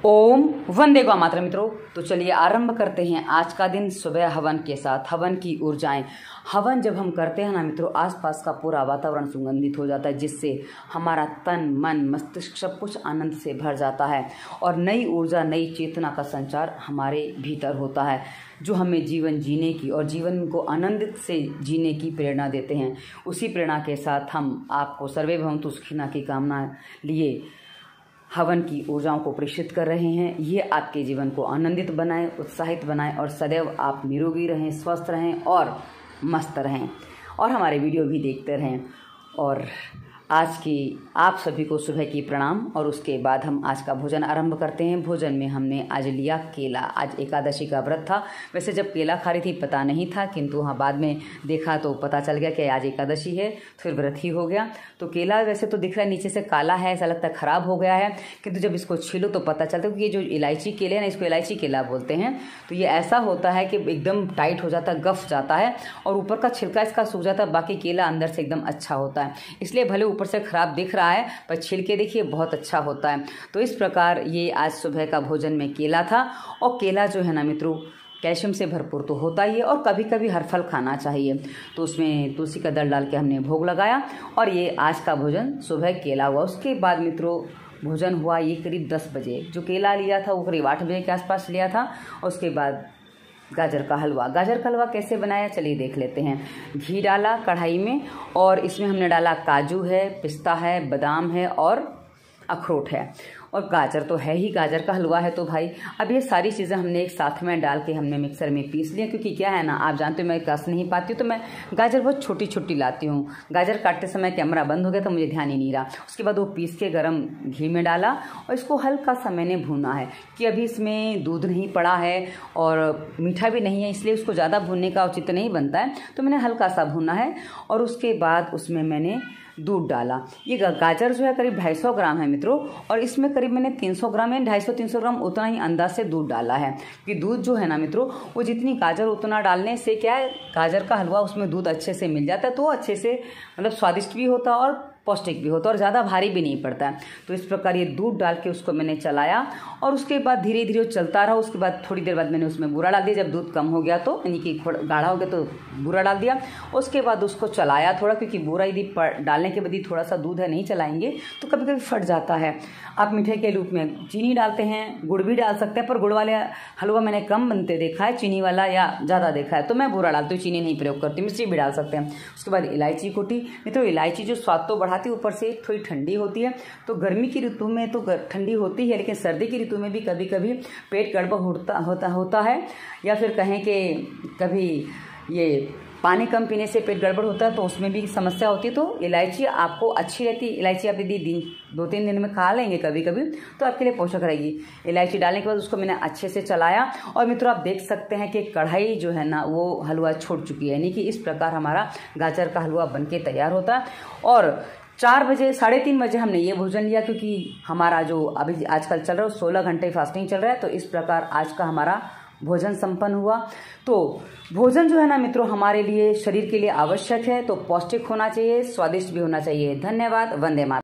ओम वंदे गौ मातरम। मित्रों, तो चलिए आरंभ करते हैं आज का दिन सुबह हवन के साथ। हवन की ऊर्जाएं, हवन जब हम करते हैं ना मित्रों, आसपास का पूरा वातावरण सुगंधित हो जाता है, जिससे हमारा तन मन मस्तिष्क सब कुछ आनंद से भर जाता है और नई ऊर्जा नई चेतना का संचार हमारे भीतर होता है, जो हमें जीवन जीने की और जीवन को आनंदित से जीने की प्रेरणा देते हैं। उसी प्रेरणा के साथ हम आपको सर्वे भवन्तु सुखिनः की कामना लिए हवन की ऊर्जाओं को प्रेषित कर रहे हैं। ये आपके जीवन को आनंदित बनाए, उत्साहित बनाए और सदैव आप निरोगी रहें, स्वस्थ रहें और मस्त रहें और हमारे वीडियो भी देखते रहें। और आज की आप सभी को सुबह की प्रणाम। और उसके बाद हम आज का भोजन आरंभ करते हैं। भोजन में हमने आज लिया केला। आज एकादशी का व्रत था। वैसे जब केला खा रही थी पता नहीं था, किंतु हाँ बाद में देखा तो पता चल गया कि आज एकादशी है, फिर व्रत ही हो गया। तो केला वैसे तो दिख रहा है नीचे से काला है, ऐसा लगता है ख़राब हो गया है, किंतु जब इसको छीलो तो पता चलता है कि ये जो इलायची केले हैं ना, इसको इलायची केला बोलते हैं। तो ये ऐसा होता है कि एकदम टाइट हो जाता है, गफ जाता है और ऊपर का छिलका इसका सूख जाता है, बाकी केला अंदर से एकदम अच्छा होता है। इसलिए भले ऊपर से खराब दिख रहा है पर छिल के देखिए बहुत अच्छा होता है। तो इस प्रकार ये आज सुबह का भोजन में केला था। और केला जो है ना मित्रों, कैल्शियम से भरपूर तो होता ही है और कभी कभी हर फल खाना चाहिए। तो उसमें तुलसी का दल डाल के हमने भोग लगाया और ये आज का भोजन सुबह केला हुआ। उसके बाद मित्रों भोजन हुआ ये करीब 10 बजे। जो केला लिया था वो करीब 8 बजे के आसपास लिया था। और उसके बाद गाजर का हलवा। गाजर का हलवा कैसे बनाया चलिए देख लेते हैं। घी डाला कढ़ाई में और इसमें हमने डाला काजू है, पिस्ता है, बादाम है और अखरोट है और गाजर तो है ही। गाजर का हलवा है तो भाई अब ये सारी चीज़ें हमने एक साथ में डाल के हमने मिक्सर में पीस लिया। क्योंकि क्या है ना, आप जानते हो मैं कस नहीं पाती हूँ, तो मैं गाजर बहुत छोटी छोटी लाती हूँ। गाजर काटते समय कैमरा बंद हो गया तो मुझे ध्यान ही नहीं रहा। उसके बाद वो पीस के गरम घी में डाला और इसको हल्का सा मैंने भूना है कि अभी इसमें दूध नहीं पड़ा है और मीठा भी नहीं है, इसलिए उसको ज़्यादा भूनने का उचित नहीं बनता है। तो मैंने हल्का सा भूना है और उसके बाद उसमें मैंने दूध डाला। ये गाजर जो है करीब 250 ग्राम है मित्रों, और इसमें करीब मैंने 300 ग्राम या 250-300 ग्राम उतना ही अंदाज से दूध डाला है। कि दूध जो है ना मित्रों, वो जितनी गाजर उतना डालने से क्या है, गाजर का हलवा उसमें दूध अच्छे से मिल जाता है, तो अच्छे से मतलब स्वादिष्ट भी होता है और पौष्टिक भी होता है और ज़्यादा भारी भी नहीं पड़ता है। तो इस प्रकार ये दूध डाल के उसको मैंने चलाया और उसके बाद धीरे धीरे चलता रहा। उसके बाद थोड़ी देर बाद मैंने उसमें बूरा डाल दिया। जब दूध कम हो गया तो यानी कि गाढ़ा हो गया तो बूरा डाल दिया। उसके बाद उसको चलाया थोड़ा, क्योंकि बूरा यदि डालने के बाद ही थोड़ा सा दूध है नहीं चलाएंगे तो कभी कभी फट जाता है। आप मीठे के रूप में चीनी डालते हैं, गुड़ भी डाल सकते हैं, पर गुड़ वाले हलवा मैंने कम बनते देखा है, चीनी वाला या ज़्यादा देखा है, तो मैं बूरा डालती हूँ, चीनी नहीं प्रयोग करती, मिश्री भी डाल सकते हैं। उसके बाद इलायची कुटी। मित्रों इलायची जो स्वाद तो बढ़ाती है, ऊपर से थोड़ी ठंडी होती है। तो गर्मी की ऋतु में तो ठंडी होती है, लेकिन सर्दी की ऋतु में भी कभी कभी पेट गड़बड़ होता है, या फिर कहें कि कभी ये पानी कम पीने से पेट गड़बड़ होता है तो उसमें भी समस्या होती है। तो इलायची आपको अच्छी रहती है। इलायची आप यदि 2-3 दिन में खा लेंगे कभी कभी तो आपके लिए पोषक रहेगी। इलायची डालने के बाद उसको मैंने अच्छे से चलाया और मित्रों आप देख सकते हैं कि कढ़ाई जो है ना वो हलवा छोड़ चुकी है, यानी कि इस प्रकार हमारा गाजर का हलवा बनके तैयार होता है। और 4 बजे 3:30 बजे हमने ये भोजन लिया, क्योंकि हमारा जो अभी आजकल चल रहा है 16 घंटे फास्टिंग चल रहा है। तो इस प्रकार आज का हमारा भोजन संपन्न हुआ। तो भोजन जो है ना मित्रों हमारे लिए शरीर के लिए आवश्यक है, तो पौष्टिक होना चाहिए, स्वादिष्ट भी होना चाहिए। धन्यवाद। वंदे मातरम।